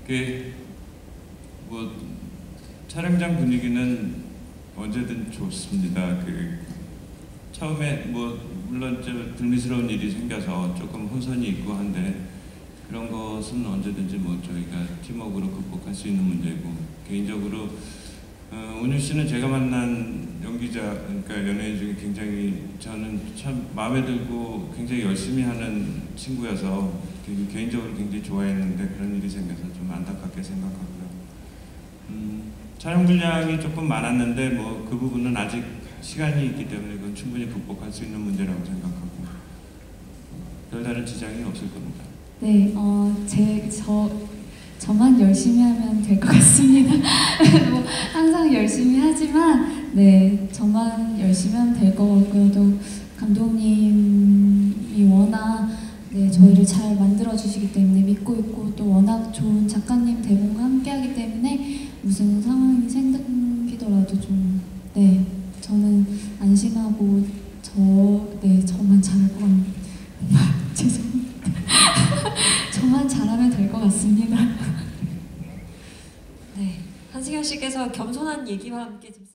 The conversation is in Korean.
뭐 촬영장 분위기는 언제든 좋습니다. 처음에 뭐 물론 좀 불미스러운 일이 생겨서 조금 혼선이 있고 한데 그런 것은 언제든지 뭐 저희가 팀워크로 극복할 수 있는 문제고, 개인적으로 은유 씨는 제가 만난 연기자, 그러니까 연예인 중에 굉장히 저는 참 마음에 들고 굉장히 열심히 하는 친구여서 개인적으로 굉장히 좋아했는데 그런 일이 생겨서 좀 안타깝게 생각하고요. 촬영 분량이 조금 많았는데 뭐 그 부분은 아직 시간이 있기 때문에 그건 충분히 극복할 수 있는 문제라고 생각하고 별다른 지장이 없을 겁니다. 네, 저만 열심히 하면 될 것 같습니다. 뭐 항상 열심히 하지만 네, 저만 열심히 하면 될 것 같고요. 또 감독님이 워낙 네, 저희를 잘 만들어주시기 때문에 믿고 있고, 또 워낙 좋은 작가님 대본과 함께하기 때문에 무슨 상황이 생기더라도 좀 네, 저는 안심하고 저만 잘할 것 같습니다. 죄송합니다. 저만 잘하면 될 것 같습니다. 네, 한승현 씨께서 겸손한 얘기와 함께 좀